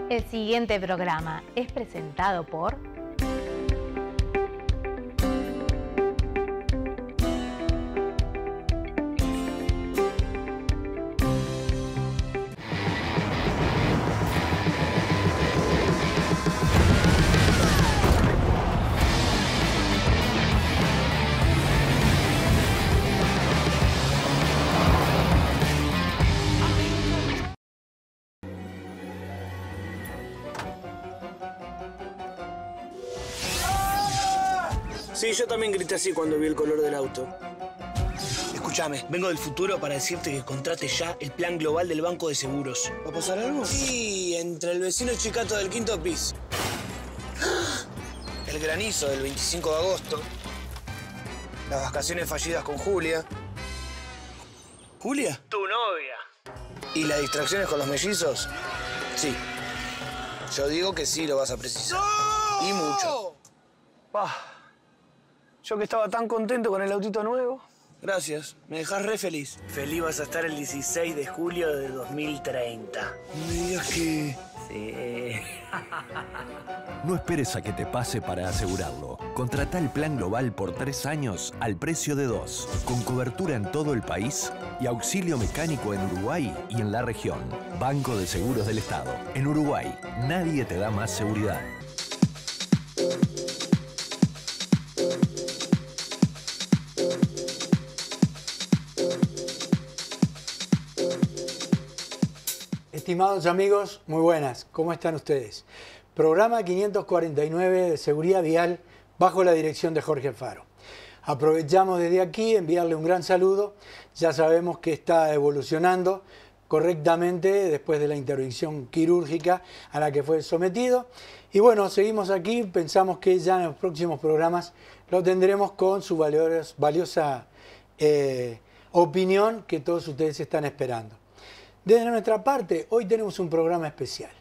El siguiente programa es presentado por... Sí, yo también grité así cuando vi el color del auto. Escúchame, vengo del futuro para decirte que contrates ya el plan global del Banco de Seguros. ¿Va a pasar algo? Sí, entre el vecino chicato del quinto piso, el granizo del 25 de agosto, las vacaciones fallidas con Julia. ¿Julia? Tu novia. ¿Y las distracciones con los mellizos? Sí. Yo digo que sí lo vas a precisar. ¡No! Y mucho. Yo que estaba tan contento con el autito nuevo. Gracias, me dejas re feliz. Feliz vas a estar el 16 de julio de 2030. No me digas que... Sí. No esperes a que te pase para asegurarlo. Contratá el plan global por 3 años al precio de 2, con cobertura en todo el país y auxilio mecánico en Uruguay y en la región. Banco de Seguros del Estado. En Uruguay, nadie te da más seguridad. Estimados amigos, muy buenas, ¿cómo están ustedes? Programa 549 de Seguridad Vial bajo la dirección de Jorge Alfaro. Aprovechamos desde aquí enviarle un gran saludo. Ya sabemos que está evolucionando correctamente después de la intervención quirúrgica a la que fue sometido. Y bueno, seguimos aquí, pensamos que ya en los próximos programas lo tendremos con su valiosa opinión que todos ustedes están esperando. Desde nuestra parte, hoy tenemos un programa especial,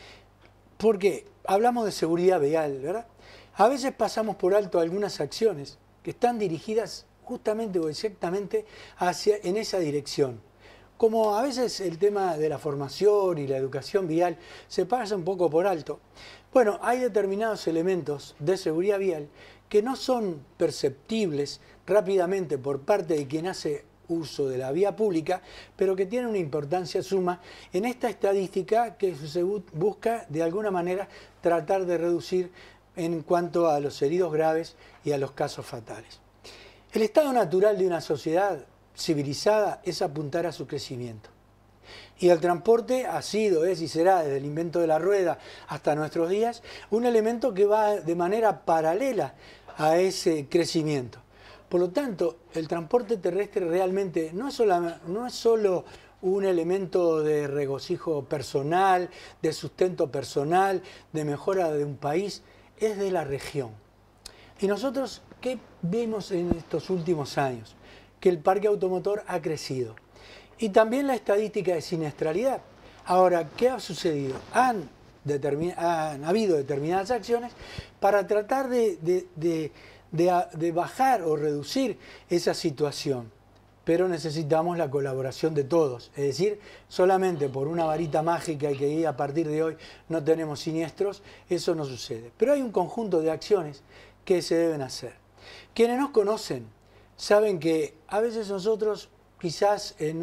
porque hablamos de seguridad vial, ¿verdad? A veces pasamos por alto algunas acciones que están dirigidas justamente o exactamente en esa dirección. Como a veces el tema de la formación y la educación vial se pasa un poco por alto, bueno, hay determinados elementos de seguridad vial que no son perceptibles rápidamente por parte de quien hace uso de la vía pública, pero que tiene una importancia suma en esta estadística que se busca de alguna manera tratar de reducir en cuanto a los heridos graves y a los casos fatales. El estado natural de una sociedad civilizada es apuntar a su crecimiento. Y el transporte ha sido, es y será desde el invento de la rueda hasta nuestros días un elemento que va de manera paralela a ese crecimiento. Por lo tanto, el transporte terrestre realmente no es solo un elemento de regocijo personal, de sustento personal, de mejora de un país, es de la región. Y nosotros, ¿qué vimos en estos últimos años? Que el parque automotor ha crecido. Y también la estadística de siniestralidad. Ahora, ¿qué ha sucedido? Han habido determinadas acciones para tratar de bajar o reducir esa situación, pero necesitamos la colaboración de todos, es decir, solamente por una varita mágica y que a partir de hoy no tenemos siniestros, eso no sucede. Pero hay un conjunto de acciones que se deben hacer. Quienes nos conocen saben que a veces nosotros quizás en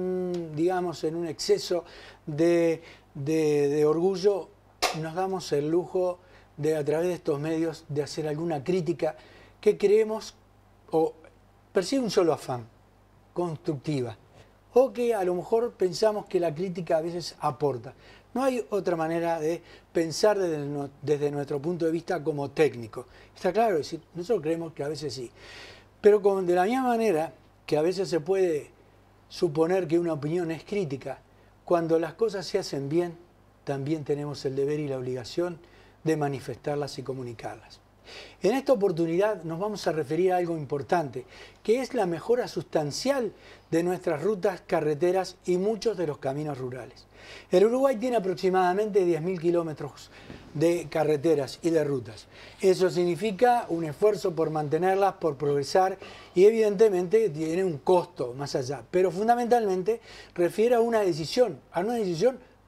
un exceso de orgullo nos damos el lujo de a través de estos medios de hacer alguna crítica que creemos o persigue un solo afán, constructiva, o que a lo mejor pensamos que la crítica a veces aporta. No hay otra manera de pensar desde nuestro punto de vista como técnico. Está claro, es decir, nosotros creemos que a veces sí. Pero de la misma manera que a veces se puede suponer que una opinión es crítica, cuando las cosas se hacen bien, también tenemos el deber y la obligación de manifestarlas y comunicarlas. En esta oportunidad nos vamos a referir a algo importante, que es la mejora sustancial de nuestras rutas, carreteras y muchos de los caminos rurales. El Uruguay tiene aproximadamente 10.000 kilómetros de carreteras y de rutas. Eso significa un esfuerzo por mantenerlas, por progresar y evidentemente tiene un costo más allá. Pero fundamentalmente refiere a una decisión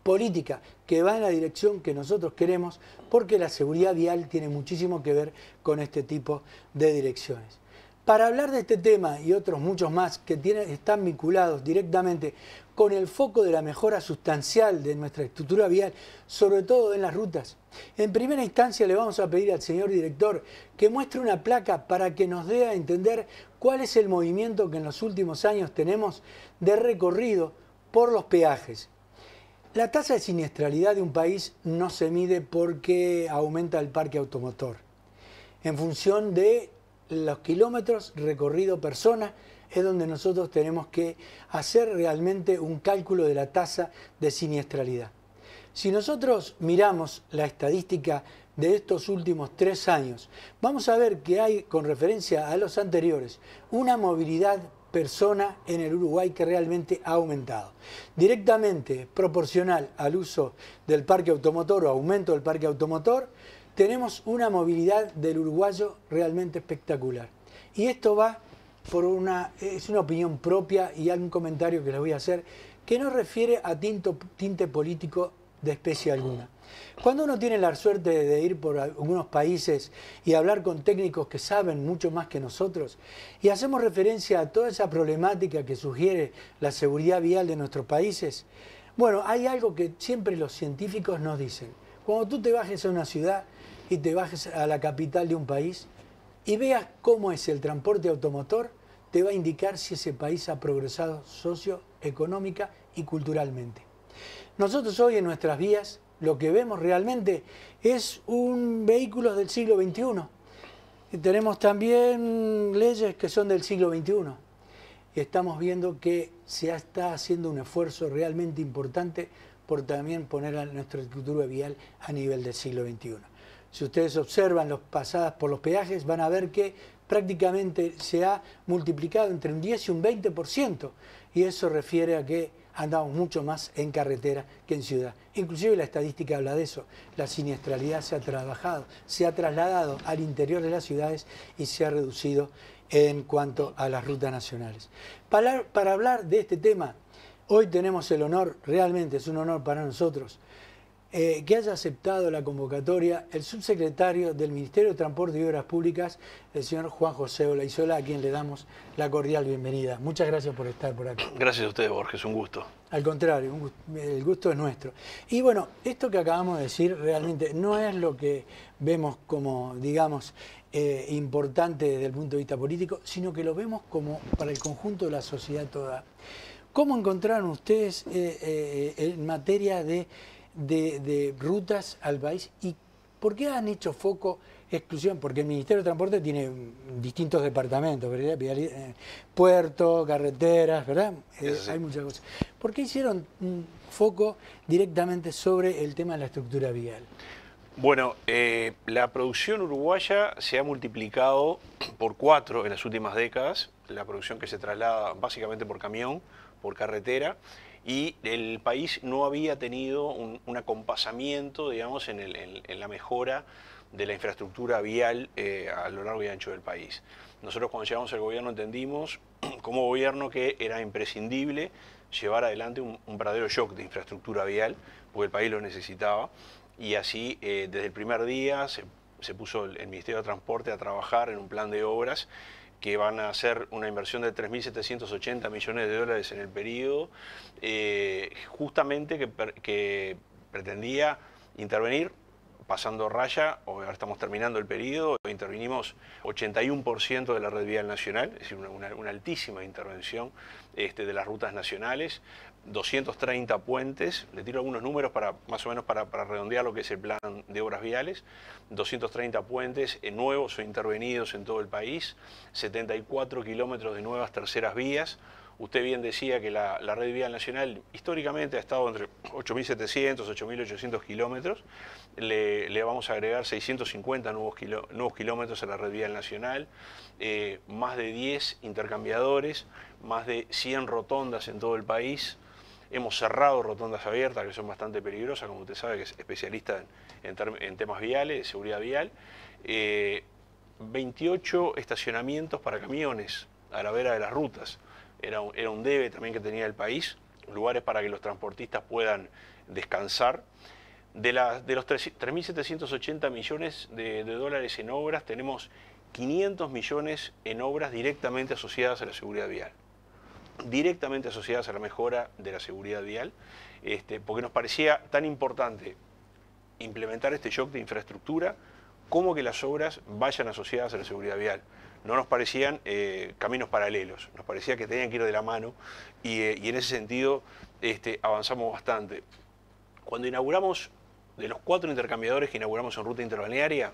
política que va en la dirección que nosotros queremos, porque la seguridad vial tiene muchísimo que ver con este tipo de direcciones. Para hablar de este tema y otros muchos más que están vinculados directamente con el foco de la mejora sustancial de nuestra estructura vial, sobre todo en las rutas, en primera instancia le vamos a pedir al señor director que muestre una placa para que nos dé a entender cuál es el movimiento que en los últimos años tenemos de recorrido por los peajes. La tasa de siniestralidad de un país no se mide porque aumenta el parque automotor, en función de los kilómetros recorrido persona, es donde nosotros tenemos que hacer realmente un cálculo de la tasa de siniestralidad. Si nosotros miramos la estadística de estos últimos 3 años, vamos a ver que hay, con referencia a los anteriores, una movilidad persona en el Uruguay que realmente ha aumentado. Directamente proporcional al uso del parque automotor o aumento del parque automotor, tenemos una movilidad del uruguayo realmente espectacular. Y esto va por es una opinión propia y algún comentario que les voy a hacer que no refiere a tinte político de especie alguna. Cuando uno tiene la suerte de ir por algunos países y hablar con técnicos que saben mucho más que nosotros y hacemos referencia a toda esa problemática que sugiere la seguridad vial de nuestros países, bueno, hay algo que siempre los científicos nos dicen. Cuando tú te bajes a una ciudad y te bajes a la capital de un país y veas cómo es el transporte automotor, te va a indicar si ese país ha progresado socioeconómica y culturalmente. Nosotros hoy en nuestras vías lo que vemos realmente es un vehículo del siglo XXI. Y tenemos también leyes que son del siglo XXI. Y estamos viendo que se está haciendo un esfuerzo realmente importante por también poner a nuestra estructura vial a nivel del siglo XXI. Si ustedes observan las pasadas por los peajes, van a ver que prácticamente se ha multiplicado entre un 10 y un 20%. Y eso refiere a que andamos mucho más en carretera que en ciudad. Inclusive la estadística habla de eso. La siniestralidad se ha trasladado al interior de las ciudades y se ha reducido en cuanto a las rutas nacionales. Para hablar de este tema, hoy tenemos el honor, realmente es un honor para nosotros, que haya aceptado la convocatoria el subsecretario del Ministerio de Transporte y Obras Públicas, el señor Juan José Olaizola, a quien le damos la cordial bienvenida. Muchas gracias por estar por aquí. Gracias a usted, Borges, un gusto. Al contrario, el gusto es nuestro. Y bueno, esto que acabamos de decir realmente no es lo que vemos como, digamos, importante desde el punto de vista político, sino que lo vemos como para el conjunto de la sociedad toda. ¿Cómo encontraron ustedes en materia de rutas al país y por qué han hecho foco exclusión? Porque el Ministerio de Transporte tiene distintos departamentos, ¿verdad? Puertos, carreteras, ¿verdad? Sí. Hay muchas cosas. ¿Por qué hicieron un foco directamente sobre el tema de la estructura vial? Bueno, la producción uruguaya se ha multiplicado por 4 en las últimas décadas, la producción que se traslada básicamente por camión, por carretera, y el país no había tenido un acompasamiento, digamos, en la mejora de la infraestructura vial a lo largo y ancho del país. Nosotros cuando llegamos al gobierno entendimos como gobierno que era imprescindible llevar adelante un verdadero shock de infraestructura vial, porque el país lo necesitaba, y así desde el primer día se puso el Ministerio de Transporte a trabajar en un plan de obras que van a hacer una inversión de 3.780 millones de dólares en el periodo, justamente que pretendía intervenir pasando raya, ahora estamos terminando el periodo, intervinimos 81% de la red vial nacional, es decir, una altísima intervención de las rutas nacionales, 230 puentes, le tiro algunos números para más o menos para redondear lo que es el plan de obras viales, 230 puentes nuevos o intervenidos en todo el país, 74 kilómetros de nuevas terceras vías. Usted bien decía que la red vial nacional históricamente ha estado entre 8.700 y 8.800 kilómetros. Le vamos a agregar 650 nuevos kilómetros a la red vial nacional, más de 10 intercambiadores, más de 100 rotondas en todo el país. Hemos cerrado rotondas abiertas que son bastante peligrosas, como usted sabe que es especialista en temas viales, de seguridad vial. 28 estacionamientos para camiones a la vera de las rutas. Era un debe también que tenía el país, lugares para que los transportistas puedan descansar. De los 3.780 millones de dólares en obras, tenemos 500 millones en obras directamente asociadas a la seguridad vial. Directamente asociadas a la mejora de la seguridad vial, porque nos parecía tan importante implementar este shock de infraestructura como que las obras vayan asociadas a la seguridad vial. No nos parecían caminos paralelos, nos parecía que tenían que ir de la mano y en ese sentido avanzamos bastante. Cuando inauguramos, de los 4 intercambiadores que inauguramos en ruta interbalnearia,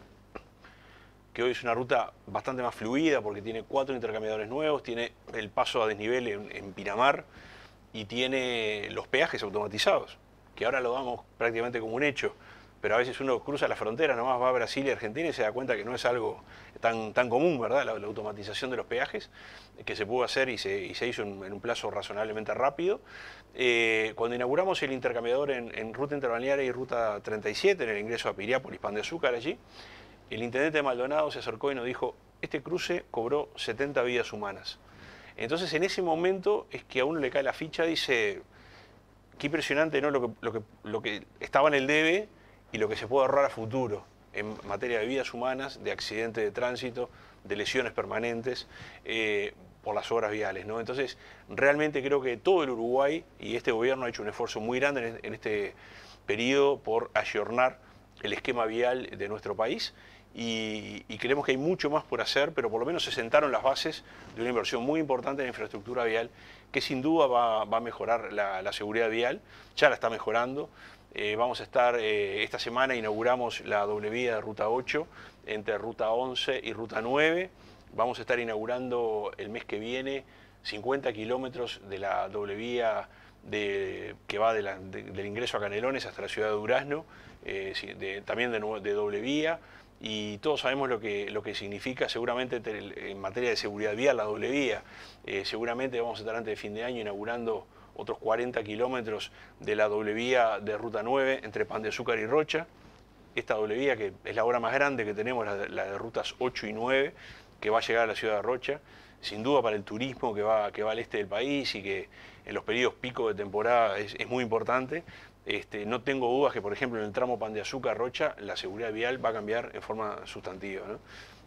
que hoy es una ruta bastante más fluida porque tiene 4 intercambiadores nuevos, tiene el paso a desnivel en Pinamar y tiene los peajes automatizados, que ahora lo damos prácticamente como un hecho, pero a veces uno cruza la frontera, nomás va a Brasil y Argentina y se da cuenta que no es algo tan común, ¿verdad? La automatización de los peajes, que se pudo hacer y se hizo en un plazo razonablemente rápido. Cuando inauguramos el intercambiador en ruta interbalnearia y ruta 37, en el ingreso a Piriápolis, Pan de Azúcar allí, el intendente de Maldonado se acercó y nos dijo, este cruce cobró 70 vidas humanas. Entonces en ese momento es que a uno le cae la ficha, dice, qué impresionante, ¿no? lo que estaba en el debe y lo que se puede ahorrar a futuro en materia de vidas humanas, de accidentes de tránsito, de lesiones permanentes por las obras viales, ¿no? Entonces, realmente creo que todo el Uruguay y este gobierno ha hecho un esfuerzo muy grande en este periodo por ayornar el esquema vial de nuestro país y creemos que hay mucho más por hacer, pero por lo menos se sentaron las bases de una inversión muy importante en infraestructura vial que sin duda va a mejorar la seguridad vial, ya la está mejorando. Vamos a estar, esta semana inauguramos la doble vía de Ruta 8 entre Ruta 11 y Ruta 9. Vamos a estar inaugurando el mes que viene 50 kilómetros de la doble vía que va del ingreso a Canelones hasta la ciudad de Durazno, también de doble vía. Y todos sabemos lo que significa seguramente en materia de seguridad vial la doble vía. Seguramente vamos a estar antes de fin de año inaugurando otros 40 kilómetros de la doble vía de Ruta 9 entre Pan de Azúcar y Rocha. Esta doble vía, que es la obra más grande que tenemos, la de rutas 8 y 9, que va a llegar a la ciudad de Rocha, sin duda para el turismo que va al este del país y que en los periodos pico de temporada es muy importante. No tengo dudas que, por ejemplo, en el tramo Pan de Azúcar-Rocha, la seguridad vial va a cambiar en forma sustantiva, ¿no?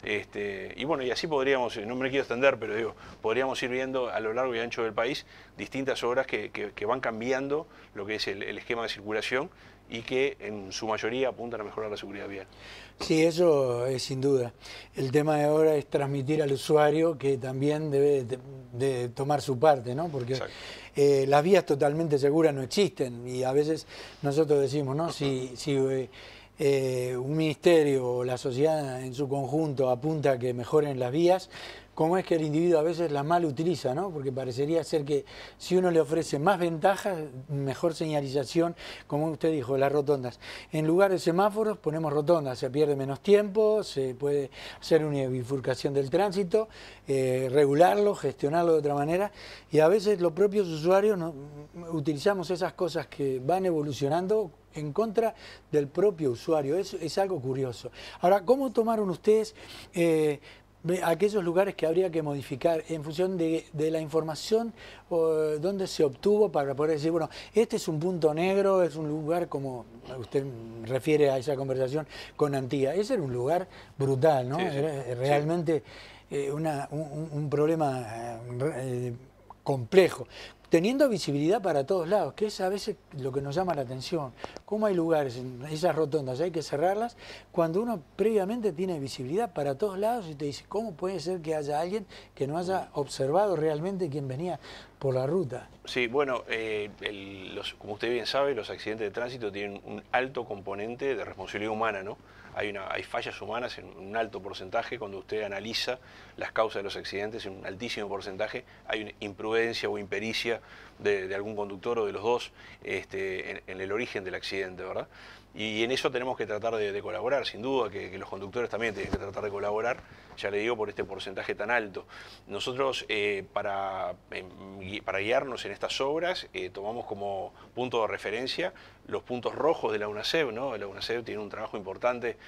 Y bueno, y así podríamos, no me quiero extender, pero digo, podríamos ir viendo a lo largo y ancho del país distintas obras que van cambiando lo que es el esquema de circulación y que en su mayoría apuntan a mejorar la seguridad vial. Sí, eso es sin duda. El tema de ahora es transmitir al usuario que también debe de tomar su parte, ¿no? Porque las vías totalmente seguras no existen y a veces nosotros decimos, ¿no? Si un ministerio o la sociedad en su conjunto apunta a que mejoren las vías, ¿cómo es que el individuo a veces las mal utiliza, ¿no? Porque parecería ser que si uno le ofrece más ventajas, mejor señalización, como usted dijo, las rotondas. En lugar de semáforos ponemos rotondas, se pierde menos tiempo, se puede hacer una bifurcación del tránsito, regularlo, gestionarlo de otra manera, y a veces los propios usuarios utilizamos esas cosas que van evolucionando en contra del propio usuario. Es algo curioso. Ahora, ¿cómo tomaron ustedes aquellos lugares que habría que modificar en función de la información donde se obtuvo para poder decir, bueno, este es un punto negro, es un lugar como usted refiere a esa conversación con Antía? Ese era un lugar brutal, ¿no? Sí. Era realmente un problema complejo, teniendo visibilidad para todos lados, que es a veces lo que nos llama la atención. ¿Cómo hay lugares, en esas rotondas, hay que cerrarlas, cuando uno previamente tiene visibilidad para todos lados y te dice, ¿cómo puede ser que haya alguien que no haya observado realmente quién venía por la ruta? Sí, bueno, como usted bien sabe, los accidentes de tránsito tienen un alto componente de responsabilidad humana, ¿no? Hay fallas humanas en un alto porcentaje. Cuando usted analiza las causas de los accidentes, en un altísimo porcentaje hay una imprudencia o impericia de algún conductor o de los dos en el origen del accidente, ¿verdad? Y en eso tenemos que tratar de colaborar, sin duda, que los conductores también tienen que tratar de colaborar, ya le digo, por este porcentaje tan alto. Nosotros, para guiarnos en estas obras, tomamos como punto de referencia los puntos rojos de la UNACEB, ¿no? La UNACEB tiene un trabajo importante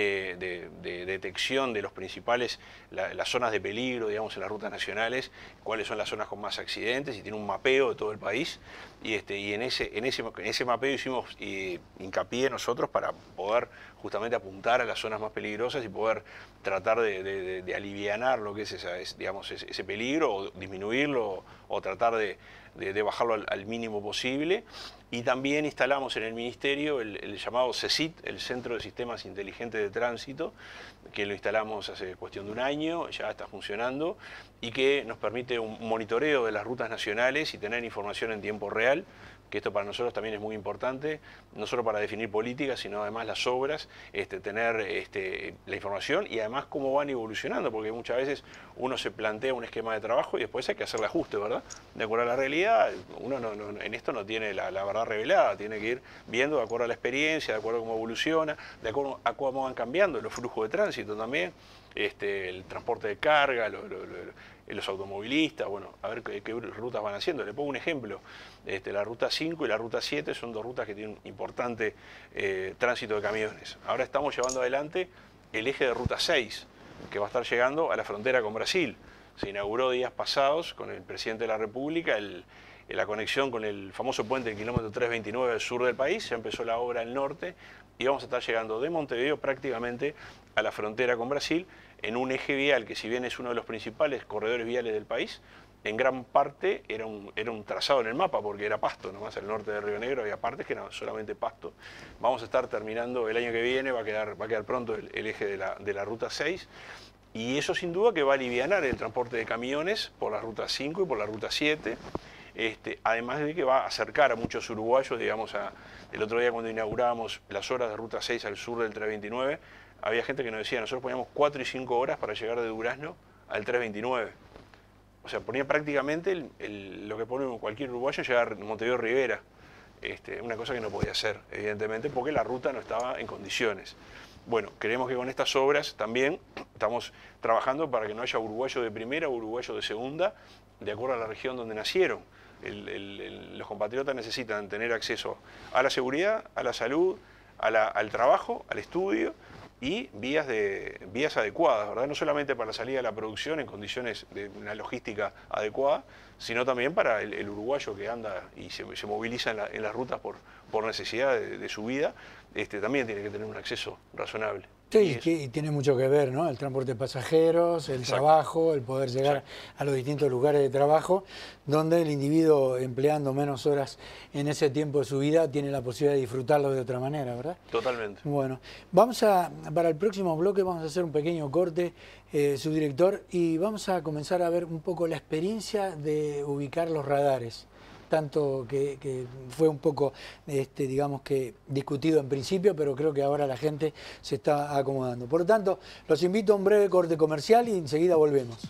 de detección de los principales, las zonas de peligro, digamos, en las rutas nacionales, cuáles son las zonas con más accidentes, y tiene un mapeo de todo el país, y en ese mapeo hicimos hincapié nosotros para poder justamente apuntar a las zonas más peligrosas y poder tratar de alivianar lo que es ese peligro, o disminuirlo, o tratar de bajarlo al mínimo posible. Y también instalamos en el Ministerio el llamado CESIT, el Centro de Sistemas Inteligentes de Tránsito, que lo instalamos hace cuestión de un año, ya está funcionando, y que nos permite un monitoreo de las rutas nacionales y tener información en tiempo real, que esto para nosotros también es muy importante, no solo para definir políticas, sino además las obras, tener la información y además cómo van evolucionando, porque muchas veces uno se plantea un esquema de trabajo y después hay que hacerle ajuste, ¿verdad? De acuerdo a la realidad, uno en esto no tiene la verdad revelada, tiene que ir viendo de acuerdo a la experiencia, de acuerdo a cómo evoluciona, de acuerdo a cómo van cambiando los flujos de tránsito también, el transporte de carga, los automovilistas, bueno, a ver qué rutas van haciendo. Le pongo un ejemplo, la ruta 5 y la ruta 7 son dos rutas que tienen un importante tránsito de camiones. Ahora estamos llevando adelante el eje de ruta 6, que va a estar llegando a la frontera con Brasil. Se inauguró días pasados con el presidente de la República la conexión con el famoso puente del kilómetro 329 al sur del país. Ya empezó la obra al norte y vamos a estar llegando de Montevideo prácticamente a la frontera con Brasil, en un eje vial que, si bien es uno de los principales corredores viales del país, en gran parte era un trazado en el mapa, porque era pasto, nomás al norte de Río Negro había partes que eran solamente pasto. Vamos a estar terminando el año que viene, va a quedar pronto el eje de la ruta 6, y eso sin duda que va a alivianar el transporte de camiones por la ruta 5 y por la ruta 7, además de que va a acercar a muchos uruguayos, digamos, el otro día cuando inaugurábamos las horas de ruta 6 al sur del 329, había gente que nos decía, nosotros poníamos 4 y 5 horas para llegar de Durazno al 329. O sea, ponía prácticamente lo que pone cualquier uruguayo, llegar a Montevideo Rivera. Una cosa que no podía hacer, evidentemente, porque la ruta no estaba en condiciones. Bueno, creemos que con estas obras también estamos trabajando para que no haya uruguayo de primera o uruguayo de segunda, de acuerdo a la región donde nacieron. Los compatriotas necesitan tener acceso a la seguridad, a la salud, al trabajo, al estudio, y vías adecuadas, ¿verdad? No solamente para la salida de la producción en condiciones de una logística adecuada, sino también para el uruguayo que anda y se moviliza en las rutas por necesidad de su vida, también tiene que tener un acceso razonable. Sí, y tiene mucho que ver, ¿no? El transporte de pasajeros, el trabajo, el poder llegar a los distintos lugares de trabajo, donde el individuo, empleando menos horas en ese tiempo de su vida, tiene la posibilidad de disfrutarlo de otra manera, ¿verdad? Totalmente. Bueno, para el próximo bloque vamos a hacer un pequeño corte, subdirector, y vamos a comenzar a ver un poco la experiencia de ubicar los radares. Tanto que fue un poco, digamos que discutido en principio, pero creo que ahora la gente se está acomodando. Por lo tanto, los invito a un breve corte comercial y enseguida volvemos.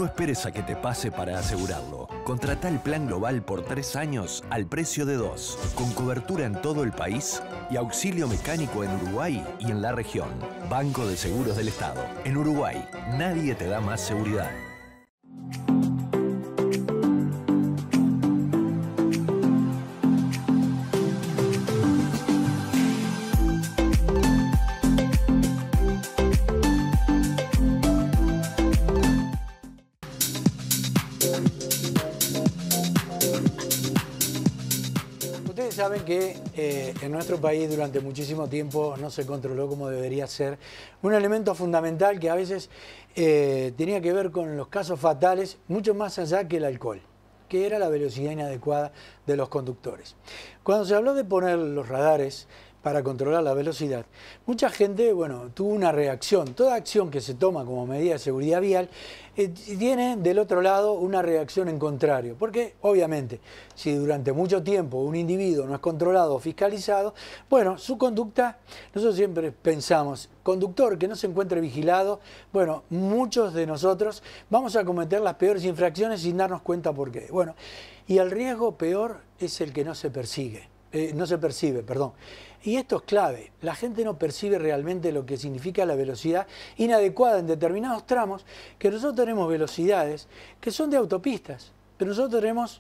No esperes a que te pase para asegurarlo. Contratá el plan global por 3 años al precio de 2, con cobertura en todo el país y auxilio mecánico en Uruguay y en la región. Banco de Seguros del Estado. En Uruguay, nadie te da más seguridad. Saben que en nuestro país durante muchísimo tiempo no se controló como debería ser. Un elemento fundamental que a veces tenía que ver con los casos fatales, mucho más allá que el alcohol, que era la velocidad inadecuada de los conductores. Cuando se habló de poner los radares para controlar la velocidad, mucha gente, tuvo una reacción. Toda acción que se toma como medida de seguridad vial tiene del otro lado una reacción en contrario, porque obviamente si durante mucho tiempo un individuo no es controlado o fiscalizado, su conducta, nosotros siempre pensamos, conductor que no se encuentre vigilado, muchos de nosotros vamos a cometer las peores infracciones sin darnos cuenta por qué. Y el riesgo peor es el que no se percibe. Y esto es clave, la gente no percibe realmente lo que significa la velocidad inadecuada en determinados tramos, que nosotros tenemos velocidades que son de autopistas, pero nosotros tenemos,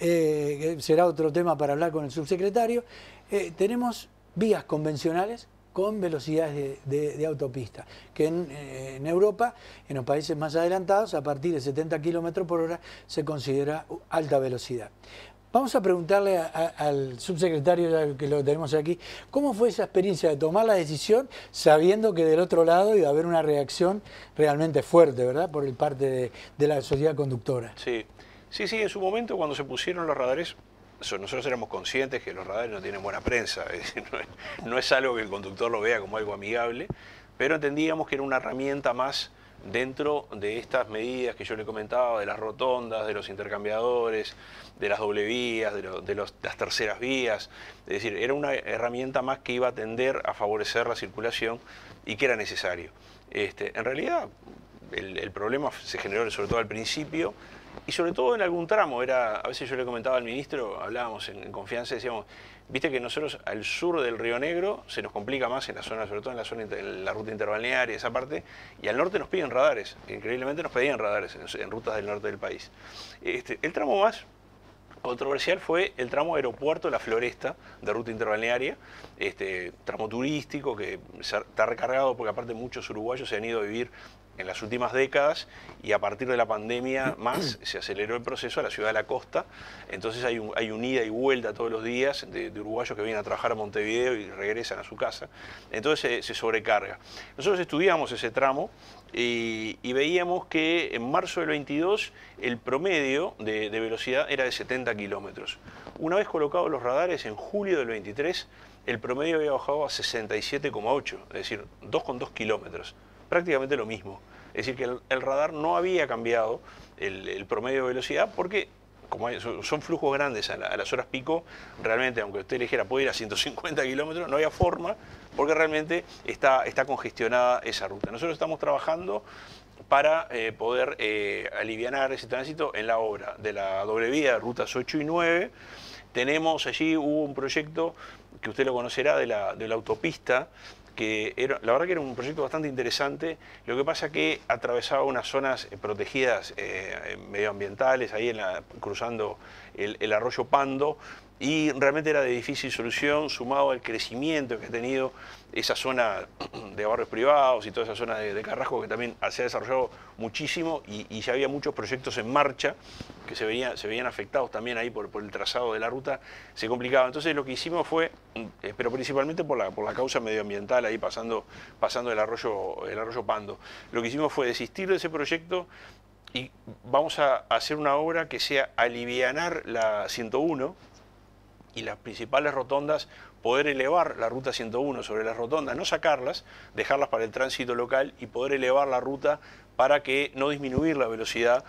será otro tema para hablar con el subsecretario, tenemos vías convencionales con velocidades de autopista, que en Europa, en los países más adelantados, a partir de 70 km por hora se considera alta velocidad. Vamos a preguntarle al subsecretario, ya que lo tenemos aquí, ¿cómo fue esa experiencia de tomar la decisión sabiendo que del otro lado iba a haber una reacción realmente fuerte, ¿verdad?, por parte de la sociedad conductora? Sí, en su momento cuando se pusieron los radares, nosotros éramos conscientes que los radares no tienen buena prensa, es decir, no es algo que el conductor lo vea como algo amigable, pero entendíamos que era una herramienta más dentro de estas medidas que yo le comentaba, de las rotondas, de los intercambiadores, de las doble vías, de las terceras vías. Es decir, era una herramienta más que iba a tender a favorecer la circulación y que era necesario. En realidad, el problema se generó sobre todo al principio y sobre todo en algún tramo. A veces yo le comentaba al ministro, hablábamos en confianza, decíamos, viste que nosotros al sur del Río Negro se nos complica más en la zona, sobre todo en la ruta interbalnearia, esa parte, y al norte nos piden radares, increíblemente nos pedían radares en rutas del norte del país. El tramo más controversial fue el tramo aeropuerto La Floresta de ruta interbalnearia, tramo turístico que está recargado porque aparte muchos uruguayos se han ido a vivir en las últimas décadas y a partir de la pandemia más se aceleró el proceso a la ciudad de la costa, entonces hay un ida y vuelta todos los días de uruguayos que vienen a trabajar a Montevideo y regresan a su casa, entonces se sobrecarga. Nosotros estudiamos ese tramo y veíamos que en marzo del 22 el promedio de velocidad era de 70 kilómetros. Una vez colocados los radares en julio del 23, el promedio había bajado a 67,8, es decir, 2,2 kilómetros. Prácticamente lo mismo. Es decir, que el radar no había cambiado el promedio de velocidad porque, como son flujos grandes a las horas pico, realmente, aunque usted le dijera puede ir a 150 kilómetros, no había forma porque realmente está congestionada esa ruta. Nosotros estamos trabajando para poder alivianar ese tránsito en la obra de la doble vía de rutas 8 y 9. Tenemos allí, hubo un proyecto que usted lo conocerá de la autopista, que la verdad que era un proyecto bastante interesante, lo que pasa que atravesaba unas zonas protegidas medioambientales, ahí cruzando el arroyo Pando, y realmente era de difícil solución, sumado al crecimiento que ha tenido esa zona de barrios privados y toda esa zona de Carrasco, que también se ha desarrollado muchísimo y ya había muchos proyectos en marcha que se veían afectados también ahí por el trazado de la ruta, se complicaba. Entonces lo que hicimos fue, pero principalmente por la causa medioambiental, ahí pasando el arroyo Pando, lo que hicimos fue desistir de ese proyecto y vamos a hacer una obra que sea alivianar la 101, y las principales rotondas, poder elevar la ruta 101 sobre las rotondas, no sacarlas, dejarlas para el tránsito local y poder elevar la ruta para que no disminuir la velocidad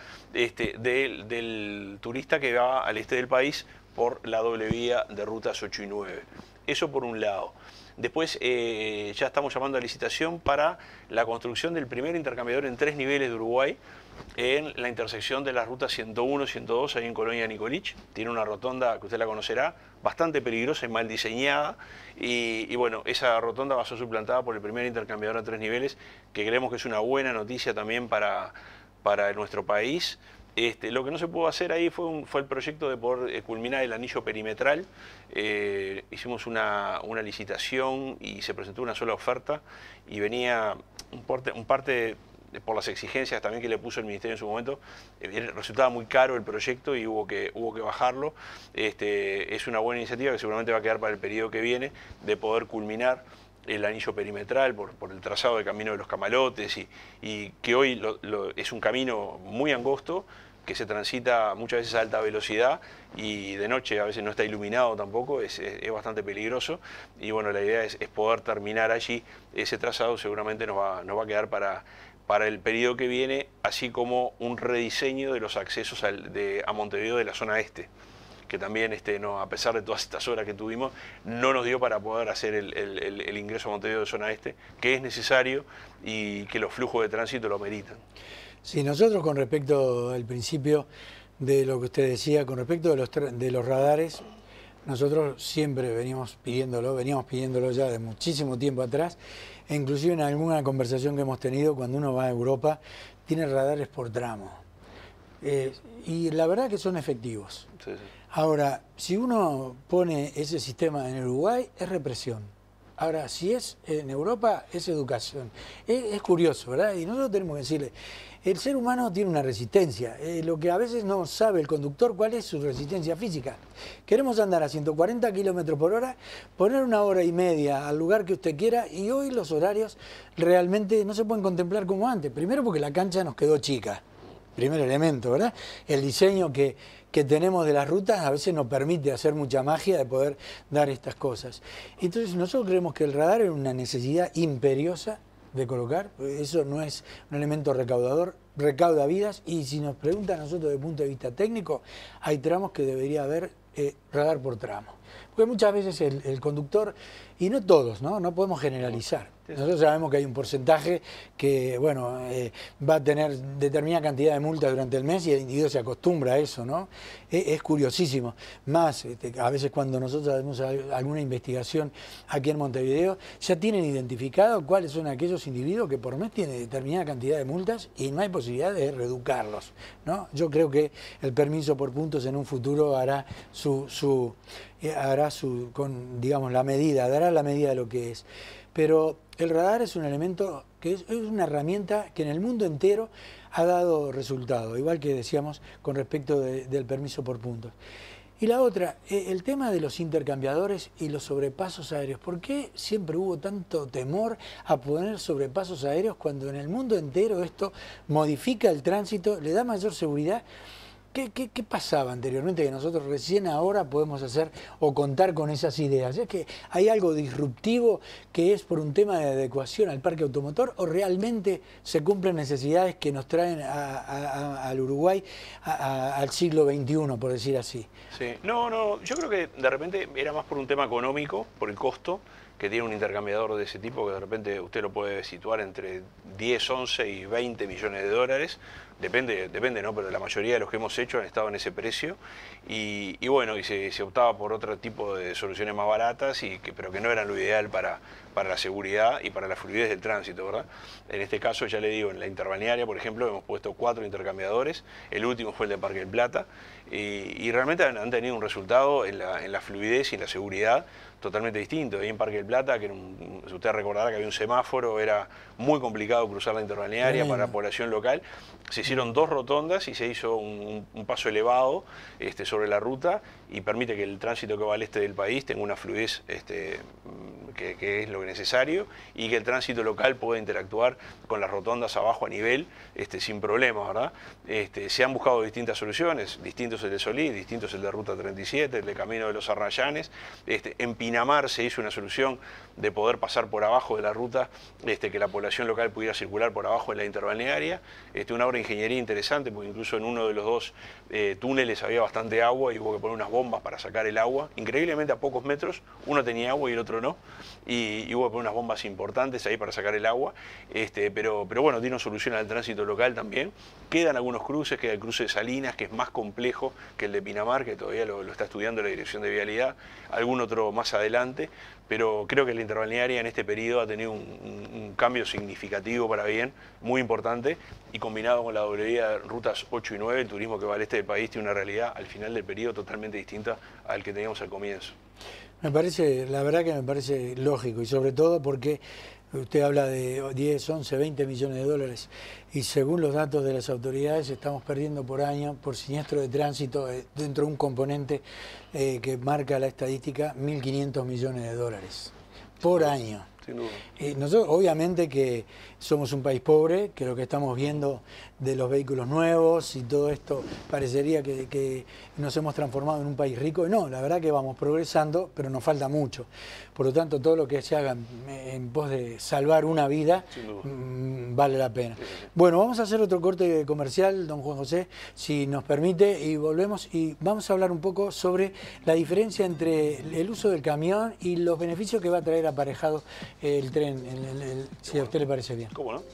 del turista que va al este del país por la doble vía de rutas 8 y 9. Eso por un lado. Después ya estamos llamando a licitación para la construcción del primer intercambiador en 3 niveles de Uruguay, en la intersección de las rutas 101 y 102, ahí en Colonia Nicolich. Tiene una rotonda, que usted la conocerá, bastante peligrosa y mal diseñada. Y bueno, esa rotonda va a ser suplantada por el primer intercambiador a 3 niveles, que creemos que es una buena noticia también para nuestro país. Lo que no se pudo hacer ahí fue el proyecto de poder culminar el anillo perimetral. Hicimos una licitación y se presentó una sola oferta y venía un parte por las exigencias también que le puso el Ministerio en su momento, resultaba muy caro el proyecto y hubo que bajarlo. Es una buena iniciativa que seguramente va a quedar para el periodo que viene, de poder culminar el anillo perimetral por el trazado del Camino de los Camalotes y que hoy es un camino muy angosto, que se transita muchas veces a alta velocidad y de noche a veces no está iluminado tampoco, es bastante peligroso. Y bueno, la idea es poder terminar allí. Ese trazado seguramente nos va a quedar para el periodo que viene, así como un rediseño de los accesos a Montevideo de la zona este, que también a pesar de todas estas horas que tuvimos, no nos dio para poder hacer el ingreso a Montevideo de zona este, que es necesario y que los flujos de tránsito lo meritan. Sí, nosotros con respecto al principio de lo que usted decía, con respecto de los radares, nosotros siempre veníamos pidiéndolo ya de muchísimo tiempo atrás, e inclusive en alguna conversación que hemos tenido, cuando uno va a Europa, tiene radares por tramo. Y la verdad que son efectivos. Sí, sí. Ahora, si uno pone ese sistema en Uruguay, es represión. Ahora, si es en Europa, es educación. Es curioso, ¿verdad? Y nosotros tenemos que decirle, el ser humano tiene una resistencia. Lo que a veces no sabe el conductor, ¿cuál es su resistencia física? Queremos andar a 140 kilómetros por hora, poner 1 hora y media al lugar que usted quiera, y hoy los horarios realmente no se pueden contemplar como antes. Primero porque la cancha nos quedó chica. Primer elemento, ¿verdad? El diseño que tenemos de las rutas a veces nos permite hacer mucha magia de poder dar estas cosas. Entonces nosotros creemos que el radar es una necesidad imperiosa de colocar, eso no es un elemento recaudador, recauda vidas, y si nos preguntan a nosotros desde el punto de vista técnico, hay tramos que debería haber radar por tramo. Porque muchas veces el conductor, y no todos, no podemos generalizar. Nosotros sabemos que hay un porcentaje que, bueno, va a tener determinada cantidad de multas durante el mes y el individuo se acostumbra a eso, ¿no? Es curiosísimo. Más, a veces cuando nosotros hacemos alguna investigación aquí en Montevideo, ya tienen identificado cuáles son aquellos individuos que por mes tienen determinada cantidad de multas y no hay posibilidad de reeducarlos, ¿no? Yo creo que el permiso por puntos en un futuro hará digamos, dará la medida de lo que es. Pero el radar es un elemento que es una herramienta que en el mundo entero ha dado resultado, igual que decíamos con respecto del permiso por puntos. Y la otra, el tema de los intercambiadores y los sobrepasos aéreos. ¿Por qué siempre hubo tanto temor a poner sobrepasos aéreos cuando en el mundo entero esto modifica el tránsito, le da mayor seguridad? ¿Qué pasaba anteriormente que nosotros recién ahora podemos hacer o contar con esas ideas? ¿Es que hay algo disruptivo que es por un tema de adecuación al parque automotor o realmente se cumplen necesidades que nos traen al Uruguay al siglo XXI, por decir así? Sí, no, yo creo que de repente era más por un tema económico, por el costo que tiene un intercambiador de ese tipo, que de repente usted lo puede situar entre 10, 11 y 20 millones de dólares. Depende, ¿no? Pero la mayoría de los que hemos hecho han estado en ese precio y bueno, y se optaba por otro tipo de soluciones más baratas, pero que no eran lo ideal para la seguridad y para la fluidez del tránsito, ¿verdad? En este caso, ya le digo, en la interbalnearia, por ejemplo, hemos puesto 4 intercambiadores, el último fue el de Parque del Plata, y realmente han tenido un resultado en la fluidez y en la seguridad totalmente distinto. Ahí en Parque del Plata, que si usted recordará que había un semáforo, era muy complicado cruzar la interbalnearia para la población local. Se hicieron 2 rotondas y se hizo un paso elevado sobre la ruta y permite que el tránsito que va al este del país tenga una fluidez que es lo necesario y que el tránsito local pueda interactuar con las rotondas abajo a nivel sin problemas, ¿verdad? Se han buscado distintas soluciones, distinto es el de Solí, distinto es el de Ruta 37, el de Camino de los Arrayanes. En Pinamar se hizo una solución de poder pasar por abajo de la ruta, que la población local pudiera circular por abajo de la interbalnearia. Una obra de ingeniería interesante, porque incluso en uno de los 2 túneles había bastante agua y hubo que poner unas bombas bombas para sacar el agua, increíblemente a pocos metros, uno tenía agua y el otro no, y hubo unas bombas importantes ahí para sacar el agua, pero bueno, dieron solución al tránsito local también. Quedan algunos cruces, queda el cruce de Salinas, que es más complejo que el de Pinamar, que todavía lo está estudiando la Dirección de Vialidad, algún otro más adelante, pero creo que la interbalnearia en este periodo ha tenido un cambio significativo para bien, muy importante, y combinado con la doble vía de rutas 8 y 9, el turismo que va al este del país tiene una realidad al final del periodo totalmente distinta al que teníamos al comienzo. Me parece, la verdad que me parece lógico, y sobre todo porque usted habla de 10, 11, 20 millones de dólares, y según los datos de las autoridades estamos perdiendo por año, por siniestro de tránsito, dentro de un componente que marca la estadística, 1.500 millones de dólares por año. Sin duda. Y nosotros, obviamente que somos un país pobre, que lo que estamos viendo de los vehículos nuevos y todo esto parecería que nos hemos transformado en un país rico. No, la verdad que vamos progresando, pero nos falta mucho. Por lo tanto, todo lo que se haga en pos de salvar una vida vale la pena. Sí, sí. Bueno, vamos a hacer otro corte comercial, don Juan José, si nos permite, y volvemos y vamos a hablar un poco sobre la diferencia entre el uso del camión y los beneficios que va a traer aparejado el tren, si a usted le parece bien. ¿Cómo no?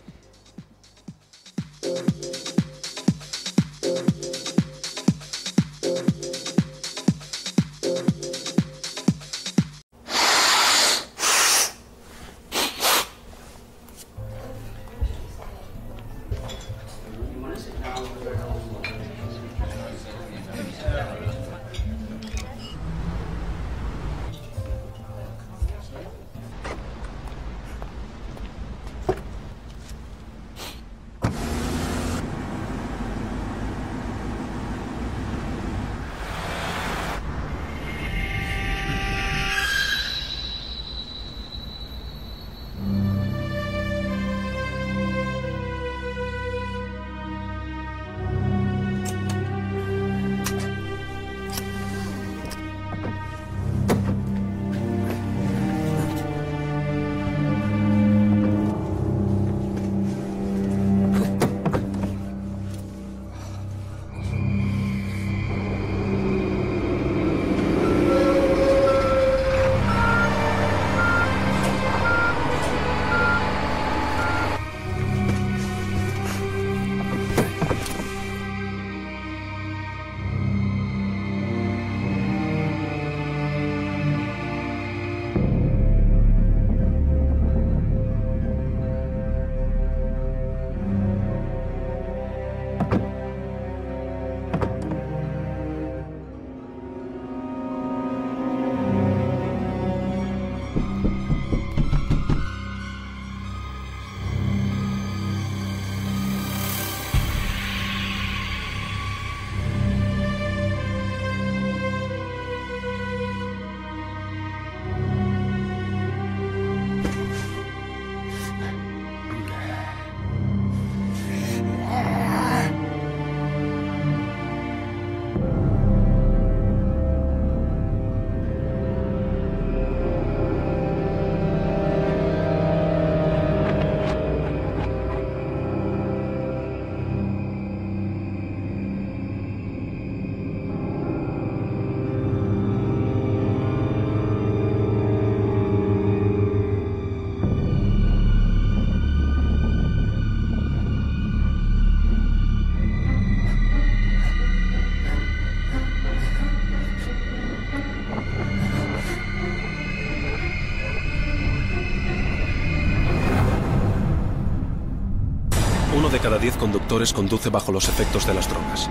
Uno de cada 10 conductores conduce bajo los efectos de las drogas.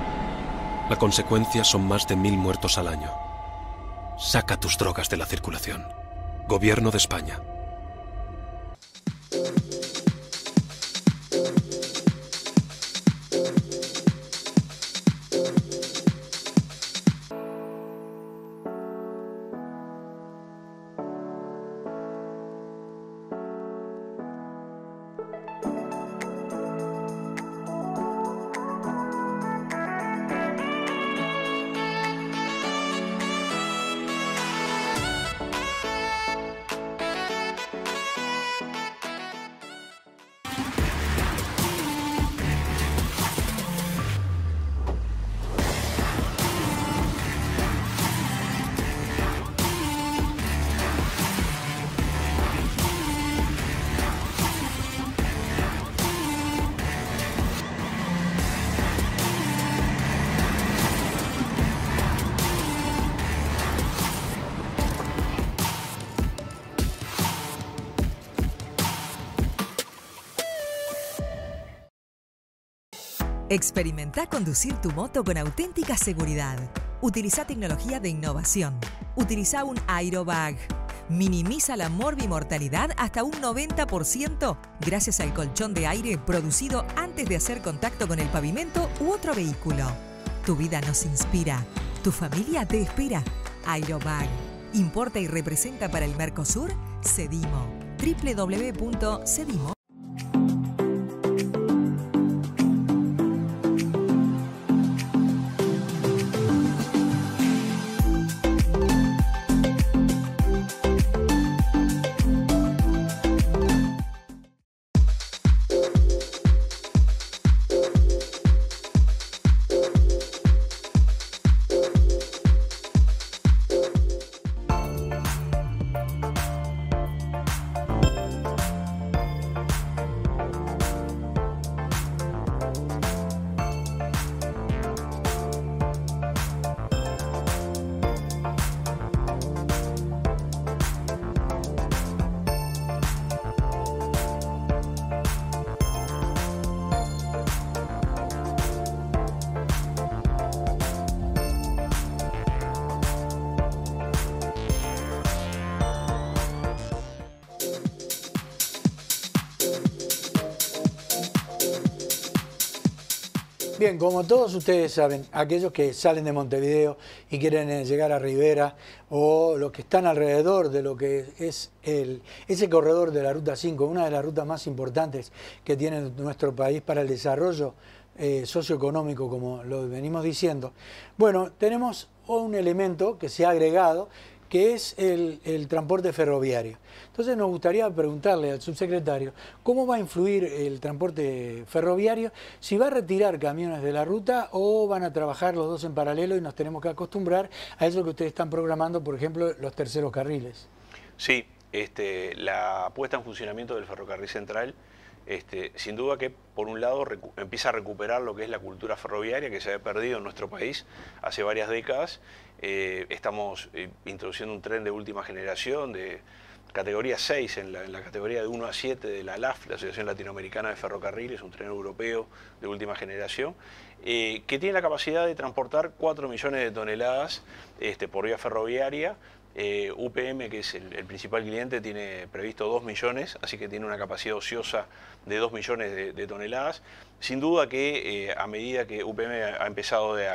La consecuencia son más de 1000 muertos al año. Saca tus drogas de la circulación. Gobierno de España. Experimenta conducir tu moto con auténtica seguridad. Utiliza tecnología de innovación. Utiliza un aerobag. Minimiza la morbimortalidad hasta un 90% gracias al colchón de aire producido antes de hacer contacto con el pavimento u otro vehículo. Tu vida nos inspira. Tu familia te espera. Aerobag. Importa y representa para el Mercosur Cedimo. www.cedimo. Bien, como todos ustedes saben, aquellos que salen de Montevideo y quieren llegar a Rivera, o los que están alrededor de lo que es ese corredor de la Ruta 5, una de las rutas más importantes que tiene nuestro país para el desarrollo socioeconómico, como lo venimos diciendo. Bueno, tenemos un elemento que se ha agregado, que es el transporte ferroviario. Entonces nos gustaría preguntarle al subsecretario cómo va a influir el transporte ferroviario, si va a retirar camiones de la ruta o van a trabajar los dos en paralelo y nos tenemos que acostumbrar a eso que ustedes están programando, por ejemplo, los terceros carriles. Sí, la puesta en funcionamiento del ferrocarril central, sin duda que por un lado empieza a recuperar lo que es la cultura ferroviaria que se había perdido en nuestro país hace varias décadas. Estamos introduciendo un tren de última generación de categoría 6 en la categoría de 1 a 7 de la ALAF, la Asociación Latinoamericana de Ferrocarriles, un tren europeo de última generación, que tiene la capacidad de transportar 4 millones de toneladas por vía ferroviaria. UPM, que es el principal cliente, tiene previsto 2 millones, así que tiene una capacidad ociosa de 2 millones de toneladas. Sin duda que a medida que UPM ha empezado de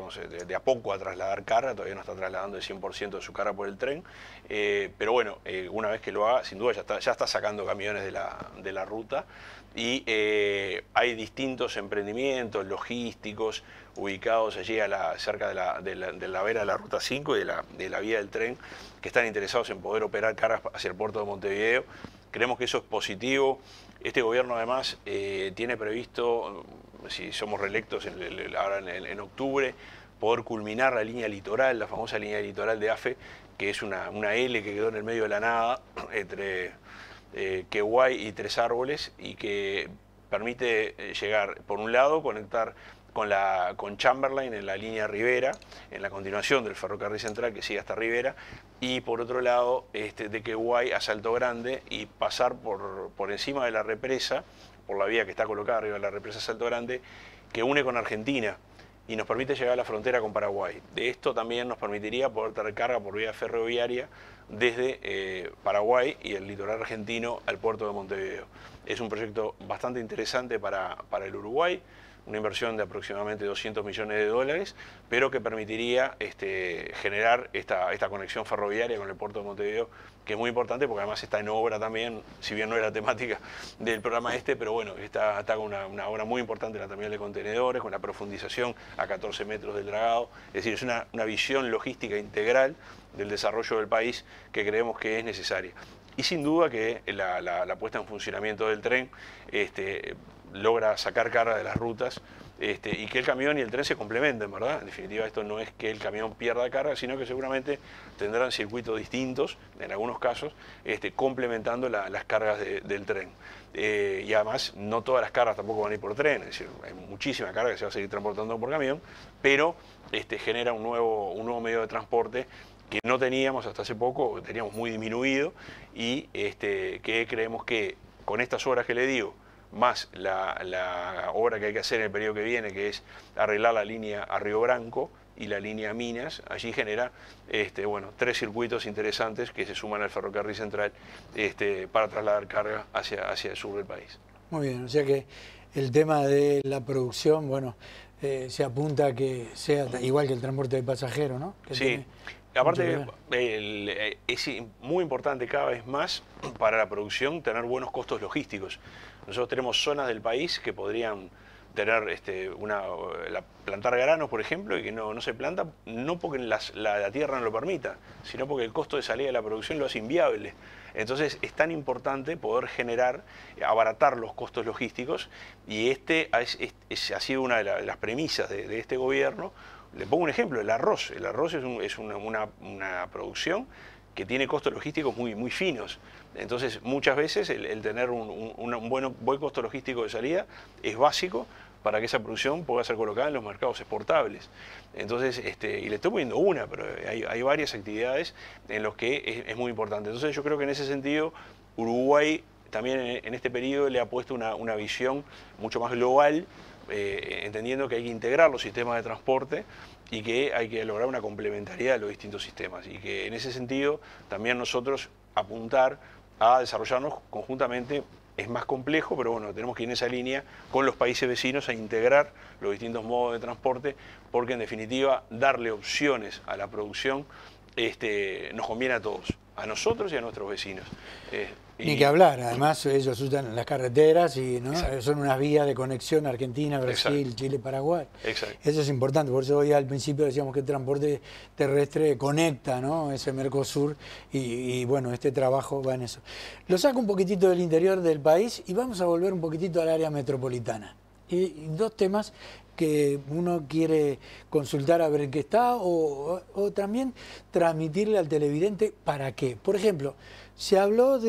a poco a trasladar carga, todavía no está trasladando el 100% de su carga por el tren, pero bueno, una vez que lo haga, sin duda ya está sacando camiones de la ruta, y hay distintos emprendimientos logísticos ubicados allí cerca de la vera de la Ruta 5 y de la vía del tren, que están interesados en poder operar cargas hacia el puerto de Montevideo. Creemos que eso es positivo. Este gobierno además tiene previsto, si somos reelectos ahora en octubre, poder culminar la línea litoral, la famosa línea litoral de AFE, que es una L que quedó en el medio de la nada entre Quehuay y Tres Árboles, y que permite llegar, por un lado, conectar con Chamberlain en la línea Rivera, en la continuación del ferrocarril central que sigue hasta Rivera, y por otro lado de Quehuay a Salto Grande y pasar por encima de la represa, por la vía que está colocada arriba de la represa Salto Grande, que une con Argentina y nos permite llegar a la frontera con Paraguay. De esto también nos permitiría poder traer carga por vía ferroviaria desde Paraguay y el litoral argentino al puerto de Montevideo. Es un proyecto bastante interesante para el Uruguay, una inversión de aproximadamente 200 millones de dólares, pero que permitiría generar esta conexión ferroviaria con el puerto de Montevideo, que es muy importante porque además está en obra también, si bien no es la temática del programa pero bueno, está con una obra muy importante en la terminal de contenedores, con la profundización a 14 metros del dragado. Es decir, es una visión logística integral del desarrollo del país que creemos que es necesaria. Y sin duda que la puesta en funcionamiento del tren logra sacar carga de las rutas y que el camión y el tren se complementen, ¿verdad? En definitiva, esto no es que el camión pierda carga, sino que seguramente tendrán circuitos distintos, en algunos casos, complementando las cargas del tren. Y además, no todas las cargas tampoco van a ir por tren, es decir, hay muchísima carga que se va a seguir transportando por camión, pero genera un nuevo medio de transporte que no teníamos hasta hace poco, teníamos muy disminuido, y que creemos que con estas obras que le digo, más la obra que hay que hacer en el periodo que viene, que es arreglar la línea a Río Branco y la línea Minas, allí genera bueno, 3 circuitos interesantes que se suman al ferrocarril central para trasladar carga hacia el sur del país. Muy bien, o sea que el tema de la producción, bueno, se apunta a que sea igual que el transporte de pasajeros, ¿no? Que sí, aparte es muy importante cada vez más para la producción tener buenos costos logísticos. Nosotros tenemos zonas del país que podrían tener plantar granos, por ejemplo, y que no se planta, no porque la tierra no lo permita, sino porque el costo de salida de la producción lo hace inviable. Entonces es tan importante poder abaratar los costos logísticos, y ha sido una de las premisas de este gobierno. Le pongo un ejemplo, el arroz. El arroz es una producción que tiene costos logísticos muy finos. Entonces, muchas veces el tener un buen costo logístico de salida es básico para que esa producción pueda ser colocada en los mercados exportables. Entonces, y le estoy poniendo una, pero hay varias actividades en las que es muy importante. Entonces, yo creo que en ese sentido, Uruguay también en este periodo le ha puesto una visión mucho más global, entendiendo que hay que integrar los sistemas de transporte y que hay que lograr una complementariedad de los distintos sistemas, y que en ese sentido también nosotros apuntar a desarrollarnos conjuntamente. Es más complejo, pero bueno, tenemos que ir en esa línea con los países vecinos a integrar los distintos modos de transporte, porque en definitiva darle opciones a la producción nos conviene a todos, a nosotros y a nuestros vecinos. Ni que hablar, además ellos usan las carreteras y ¿no? Son unas vías de conexión Argentina, Brasil, exacto, Chile, Paraguay. Exacto. Eso es importante, por eso hoy al principio decíamos que el transporte terrestre conecta, ¿no? Ese Mercosur y bueno, este trabajo va en eso. Lo saco un poquitito del interior del país y vamos a volver un poquitito al área metropolitana. Y dos temas que uno quiere consultar a ver en qué está o también transmitirle al televidente para qué. Por ejemplo, se habló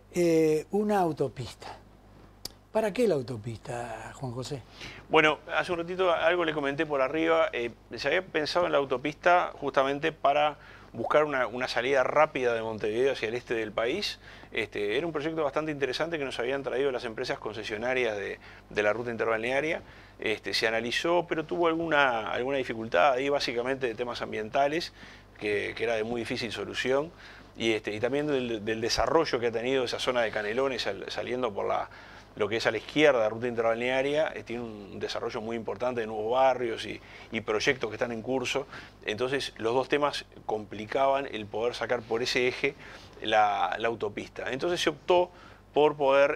de una autopista. ¿Para qué la autopista, Juan José? Bueno, hace un ratito algo le comenté por arriba. Se había pensado en la autopista justamente para buscar una salida rápida de Montevideo hacia el este del país. Era un proyecto bastante interesante que nos habían traído las empresas concesionarias de la ruta interbalnearia. Se analizó, pero tuvo alguna dificultad ahí, básicamente de temas ambientales, que era de muy difícil solución. Y también del desarrollo que ha tenido esa zona de Canelones saliendo por lo que es a la izquierda de la ruta interbalnearia. Tiene un desarrollo muy importante de nuevos barrios y proyectos que están en curso. Entonces los dos temas complicaban el poder sacar por ese eje la autopista. Entonces se optó por poder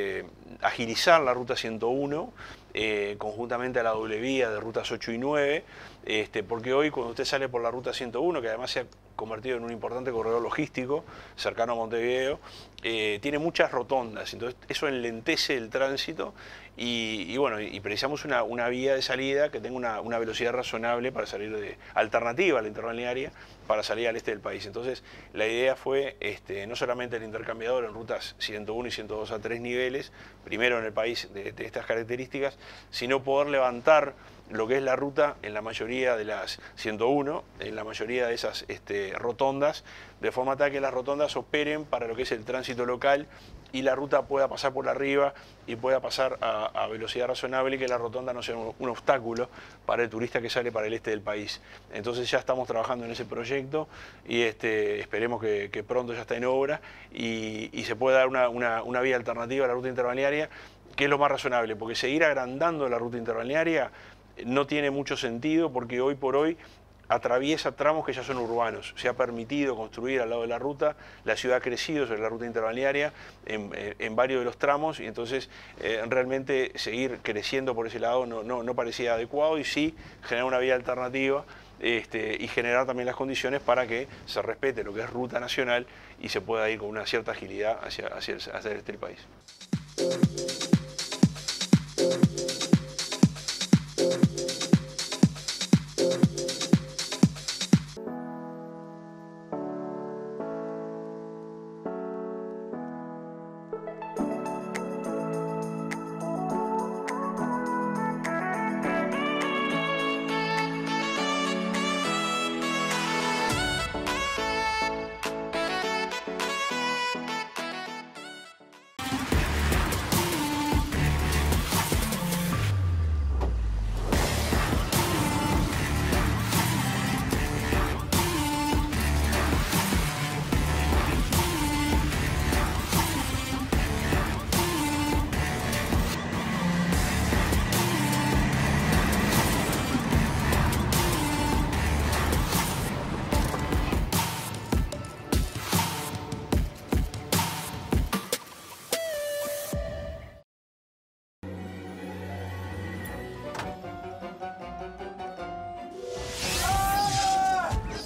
agilizar la ruta 101 conjuntamente a la doble vía de rutas 8 y 9, porque hoy cuando usted sale por la ruta 101, que además se ha convertido en un importante corredor logístico cercano a Montevideo, tiene muchas rotondas, entonces eso enlentece el tránsito y bueno, y precisamos una vía de salida que tenga una velocidad razonable para salir alternativa a la interbalnearia, para salir al este del país. Entonces la idea fue no solamente el intercambiador en rutas 101 y 102 a 3 niveles, primero en el país de estas características, sino poder levantar lo que es la ruta en la mayoría de las 101, en la mayoría de esas rotondas, de forma tal que las rotondas operen para lo que es el tránsito local y la ruta pueda pasar por arriba y pueda pasar a velocidad razonable, y que la rotonda no sea un obstáculo para el turista que sale para el este del país. Entonces ya estamos trabajando en ese proyecto y esperemos que pronto ya está en obra y se pueda dar una vía alternativa a la ruta interbalnearia, que es lo más razonable, porque seguir agrandando la ruta interbalnearia no tiene mucho sentido, porque hoy por hoy atraviesa tramos que ya son urbanos. Se ha permitido construir al lado de la ruta, la ciudad ha crecido sobre la ruta interbalnearia en varios de los tramos, y entonces realmente seguir creciendo por ese lado no parecía adecuado, y sí generar una vía alternativa y generar también las condiciones para que se respete lo que es ruta nacional y se pueda ir con una cierta agilidad hacia el este del país.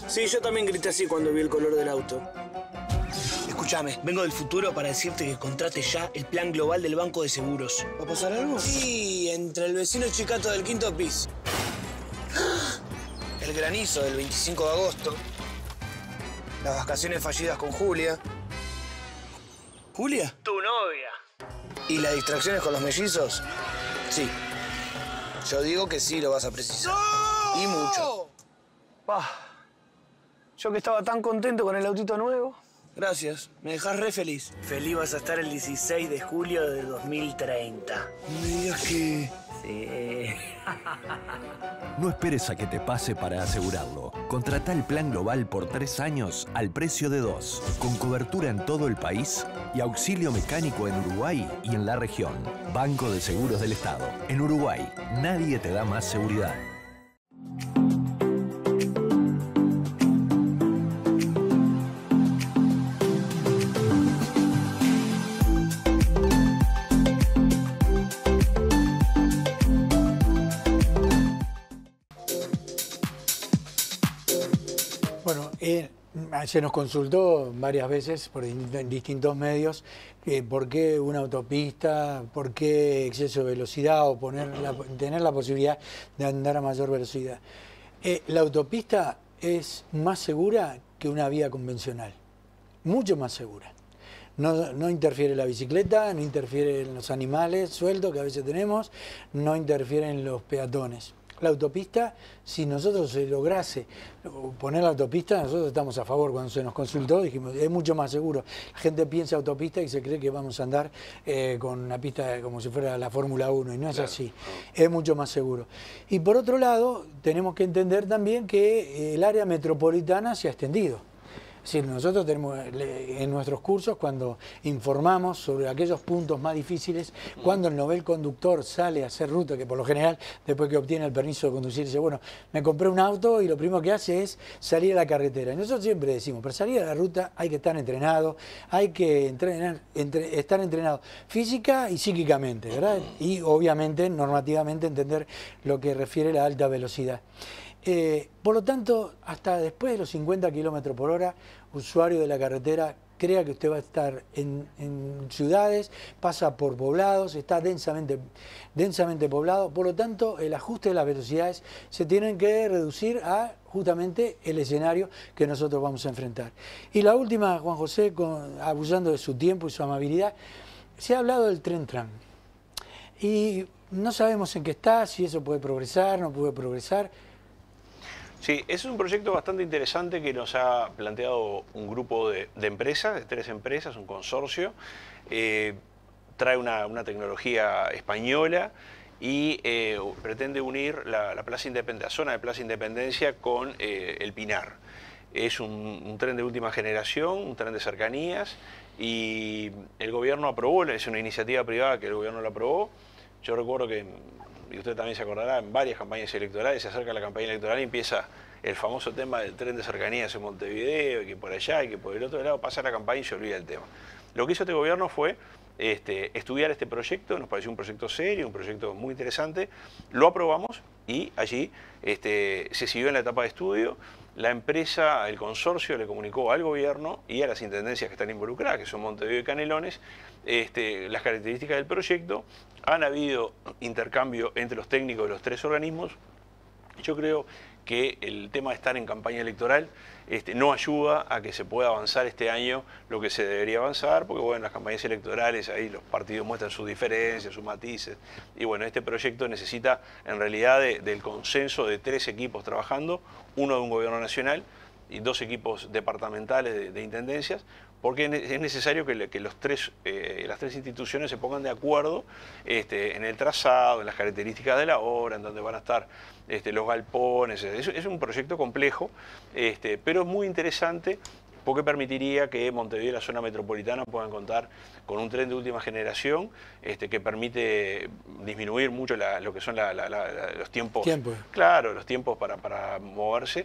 Sí, yo también grité así cuando vi el color del auto. Escúchame, vengo del futuro para decirte que contrates ya el plan global del Banco de Seguros. ¿Va a pasar algo? Sí, entre el vecino chicato del quinto piso, el granizo del 25 de agosto, las vacaciones fallidas con Julia. ¿Julia? Tu novia. ¿Y las distracciones con los mellizos? Sí. Yo digo que sí lo vas a precisar. ¡No! Y mucho. Yo que estaba tan contento con el autito nuevo. Gracias, me dejas re feliz. Feliz vas a estar el 16 de julio de 2030. No me digas que... Sí. No esperes a que te pase para asegurarlo. Contratá el plan global por 3 años al precio de 2, con cobertura en todo el país y auxilio mecánico en Uruguay y en la región. Banco de Seguros del Estado. En Uruguay, nadie te da más seguridad. Bueno, se nos consultó varias veces por distintos medios por qué una autopista, por qué exceso de velocidad o tener la posibilidad de andar a mayor velocidad. La autopista es más segura que una vía convencional, mucho más segura. No interfiere la bicicleta, no interfieren los animales sueltos que a veces tenemos, no interfieren los peatones. La autopista, si nosotros se lograse poner la autopista, nosotros estamos a favor. Cuando se nos consultó dijimos, es mucho más seguro. La gente piensa autopista y se cree que vamos a andar con una pista como si fuera la Fórmula 1 y no es así. Es mucho más seguro. Y por otro lado, tenemos que entender también que el área metropolitana se ha extendido. Es decir, nosotros tenemos en nuestros cursos, cuando informamos sobre aquellos puntos más difíciles, cuando el novel conductor sale a hacer ruta, que por lo general, después que obtiene el permiso de conducir, dice, bueno, me compré un auto y lo primero que hace es salir a la carretera. Y nosotros siempre decimos, para salir a la ruta hay que estar entrenado, hay que estar entrenado física y psíquicamente, ¿verdad? Y obviamente, normativamente, entender lo que refiere a la alta velocidad. Por lo tanto, hasta después de los 50 km por hora, usuario de la carretera, crea que usted va a estar en ciudades, pasa por poblados, está densamente poblado. Por lo tanto, el ajuste de las velocidades se tienen que reducir a justamente el escenario que nosotros vamos a enfrentar. Y la última, Juan José, abusando de su tiempo y su amabilidad, se ha hablado del Tren-Tram. Y no sabemos en qué está, si eso puede progresar, no puede progresar. Sí, ese es un proyecto bastante interesante que nos ha planteado un grupo de empresas, de 3 empresas, un consorcio. Trae una tecnología española y pretende unir la zona de Plaza Independencia con el Pinar. Es un tren de última generación, un tren de cercanías, y el gobierno aprobó, es una iniciativa privada que el gobierno la aprobó. Yo recuerdo que, y usted también se acordará, en varias campañas electorales se acerca la campaña electoral y empieza el famoso tema del tren de cercanías en Montevideo, y que por allá y que por el otro lado pasa la campaña y se olvida el tema. Lo que hizo este gobierno fue estudiar este proyecto, nos pareció un proyecto serio, un proyecto muy interesante, lo aprobamos y allí se siguió en la etapa de estudio. La empresa, el consorcio, le comunicó al gobierno y a las intendencias que están involucradas, que son Montevideo y Canelones, las características del proyecto. Han habido intercambio entre los técnicos de los 3 organismos. Yo creo que el tema de estar en campaña electoral no ayuda a que se pueda avanzar este año lo que se debería avanzar, porque bueno, en las campañas electorales ahí los partidos muestran sus diferencias, sus matices, y bueno, este proyecto necesita en realidad del consenso de 3 equipos trabajando, uno de un gobierno nacional y 2 equipos departamentales de intendencias, porque es necesario que las tres instituciones se pongan de acuerdo en el trazado, en las características de la obra, en donde van a estar los galpones. Es un proyecto complejo, pero es muy interesante porque permitiría que Montevideo y la zona metropolitana puedan contar con un tren de última generación que permite disminuir mucho lo que son los tiempos. Claro, los tiempos para moverse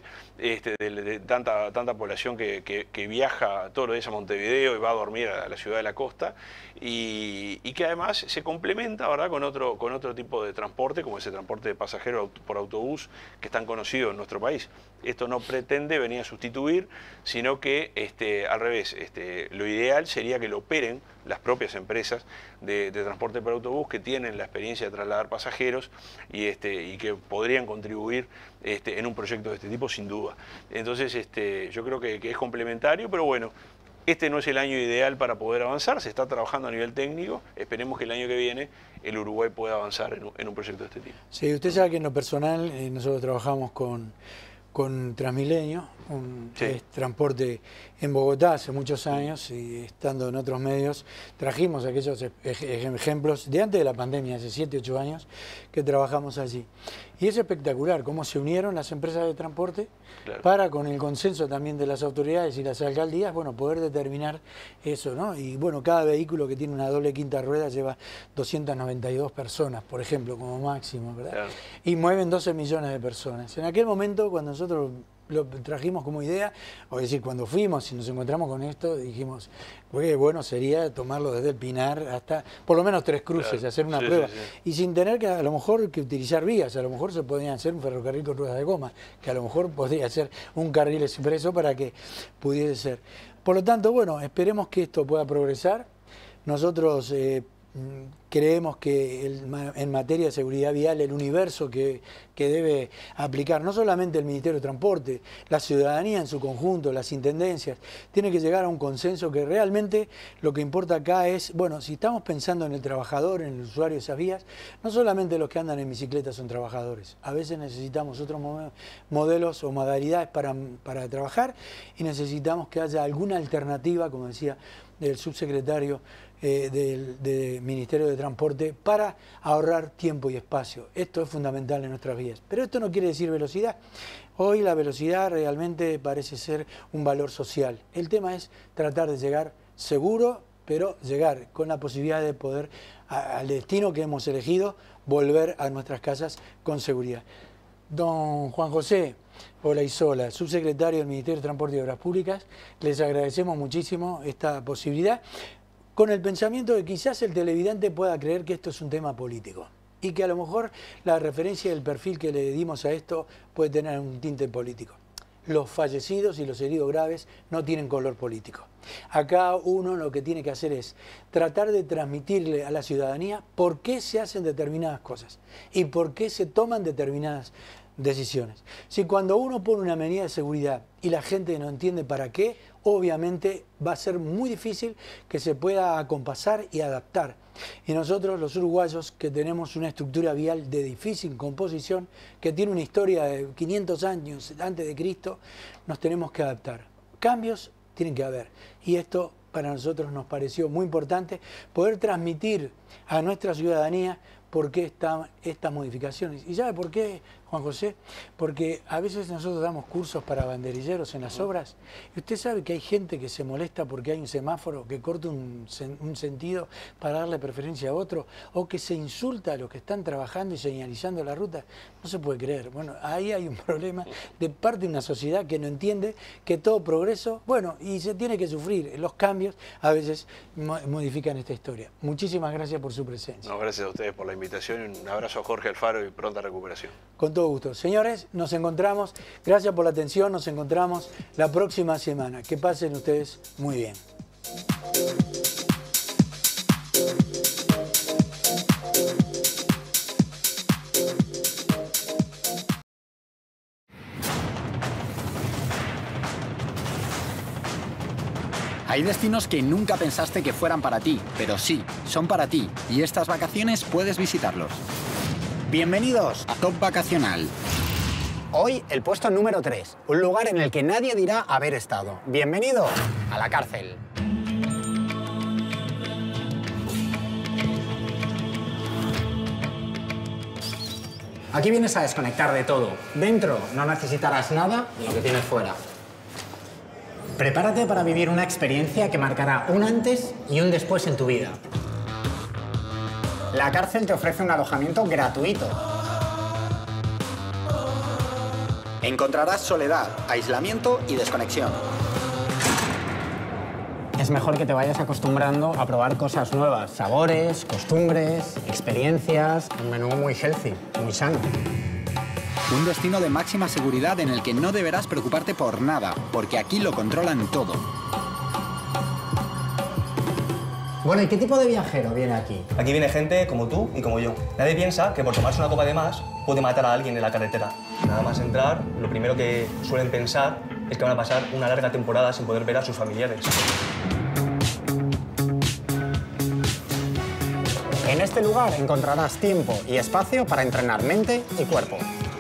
de tanta población que viaja todos los días a Montevideo y va a dormir a la ciudad de la costa, y que además se complementa, ¿verdad?, con otro tipo de transporte, como ese transporte de pasajeros por autobús que es tan conocido en nuestro país. Esto no pretende venir a sustituir, sino que al revés, lo ideal sería que lo operen las propias empresas de transporte por autobús que tienen la experiencia de trasladar pasajeros y que podrían contribuir en un proyecto de este tipo sin duda. Entonces yo creo que es complementario, pero bueno, este no es el año ideal para poder avanzar, se está trabajando a nivel técnico, esperemos que el año que viene el Uruguay pueda avanzar en un proyecto de este tipo. Sí, usted sabe que en lo personal nosotros trabajamos con Transmilenio, transporte en Bogotá hace muchos años, y estando en otros medios trajimos aquellos ejemplos de antes de la pandemia, hace 7, 8 años que trabajamos allí. Y es espectacular cómo se unieron las empresas de transporte para, con el consenso también de las autoridades y las alcaldías, bueno, poder determinar eso, ¿no? Y bueno, cada vehículo que tiene una doble quinta rueda lleva 292 personas, por ejemplo, como máximo, ¿verdad? Claro. Y mueven 12 millones de personas. En aquel momento, cuando nosotros lo trajimos como idea, o decir, cuando fuimos y nos encontramos con esto, dijimos, bueno, sería tomarlo desde el Pinar hasta por lo menos 3 cruces, hacer una prueba. Y sin tener que a lo mejor que utilizar vías, a lo mejor se podría hacer un ferrocarril con ruedas de goma, que a lo mejor podría ser un carril expreso para que pudiese ser. Por lo tanto, bueno, esperemos que esto pueda progresar. Nosotros creemos que en materia de seguridad vial el universo que debe aplicar no solamente el Ministerio de Transporte, la ciudadanía en su conjunto, las intendencias, tiene que llegar a un consenso que realmente lo que importa acá es, bueno, si estamos pensando en el trabajador, en el usuario de esas vías, no solamente los que andan en bicicleta son trabajadores, a veces necesitamos otros modelos o modalidades para trabajar, y necesitamos que haya alguna alternativa, como decía el subsecretario del Ministerio de Transporte, para ahorrar tiempo y espacio. Esto es fundamental en nuestras vías. Pero esto no quiere decir velocidad. Hoy la velocidad realmente parece ser un valor social. El tema es tratar de llegar seguro, pero llegar con la posibilidad de poder, al destino que hemos elegido, volver a nuestras casas con seguridad. Don Juan José Olaizola, subsecretario del Ministerio de Transporte y Obras Públicas, les agradecemos muchísimo esta posibilidad, con el pensamiento de que quizás el televidente pueda creer que esto es un tema político y que a lo mejor la referencia del perfil que le dimos a esto puede tener un tinte político. Los fallecidos y los heridos graves no tienen color político. Acá uno lo que tiene que hacer es tratar de transmitirle a la ciudadanía por qué se hacen determinadas cosas y por qué se toman determinadas decisiones. Si cuando uno pone una medida de seguridad y la gente no entiende para qué, obviamente va a ser muy difícil que se pueda acompasar y adaptar. Y nosotros, los uruguayos, que tenemos una estructura vial de difícil composición, que tiene una historia de 500 años antes de Cristo, nos tenemos que adaptar. Cambios tienen que haber. Y esto para nosotros nos pareció muy importante, poder transmitir a nuestra ciudadanía por qué están estas modificaciones. ¿Y sabe por qué, Juan José? Porque a veces nosotros damos cursos para banderilleros en las obras, y usted sabe que hay gente que se molesta porque hay un semáforo que corta un sentido para darle preferencia a otro, o que se insulta a los que están trabajando y señalizando la ruta. No se puede creer. Bueno, ahí hay un problema de parte de una sociedad que no entiende que todo progreso, bueno, y se tiene que sufrir. Los cambios a veces modifican esta historia. Muchísimas gracias por su presencia. No, gracias a ustedes por la invitación y un abrazo a Jorge Alfaro y pronta recuperación. Con todo gusto. Señores, nos encontramos. Gracias por la atención. Nos encontramos la próxima semana. Que pasen ustedes muy bien. Hay destinos que nunca pensaste que fueran para ti, pero sí, son para ti, y estas vacaciones puedes visitarlos. Bienvenidos a Top Vacacional. Hoy el puesto número 3, un lugar en el que nadie dirá haber estado. Bienvenido a la cárcel. Aquí vienes a desconectar de todo. Dentro no necesitarás nada de lo que tienes fuera. Prepárate para vivir una experiencia que marcará un antes y un después en tu vida. La cárcel te ofrece un alojamiento gratuito. Encontrarás soledad, aislamiento y desconexión. Es mejor que te vayas acostumbrando a probar cosas nuevas, sabores, costumbres, experiencias, un menú muy healthy, muy sano. Un destino de máxima seguridad en el que no deberás preocuparte por nada, porque aquí lo controlan todo. Bueno, ¿y qué tipo de viajero viene aquí? Aquí viene gente como tú y como yo. Nadie piensa que por tomarse una copa de más puede matar a alguien en la carretera. Nada más entrar, lo primero que suelen pensar es que van a pasar una larga temporada sin poder ver a sus familiares. En este lugar encontrarás tiempo y espacio para entrenar mente y cuerpo.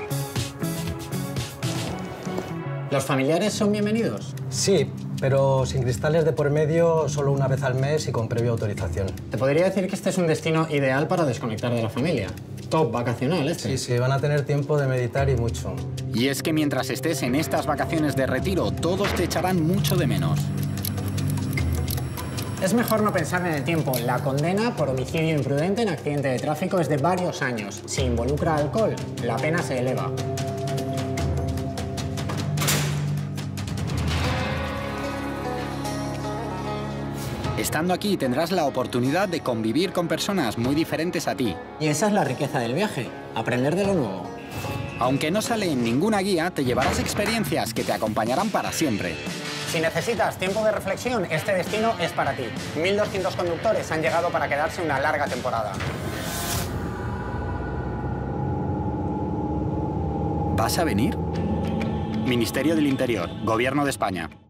¿Los familiares son bienvenidos? Sí, pero sin cristales de por medio, solo una vez al mes y con previa autorización. Te podría decir que este es un destino ideal para desconectar de la familia. Top vacacional este. Sí, van a tener tiempo de meditar y mucho. Y es que mientras estés en estas vacaciones de retiro, todos te echarán mucho de menos. Es mejor no pensar en el tiempo. La condena por homicidio imprudente en accidente de tráfico es de varios años. Si involucra alcohol, la pena se eleva. Estando aquí tendrás la oportunidad de convivir con personas muy diferentes a ti. Y esa es la riqueza del viaje, aprender de lo nuevo. Aunque no sale en ninguna guía, te llevarás experiencias que te acompañarán para siempre. Si necesitas tiempo de reflexión, este destino es para ti. 1.200 conductores han llegado para quedarse una larga temporada. ¿Vas a venir? Ministerio del Interior, Gobierno de España.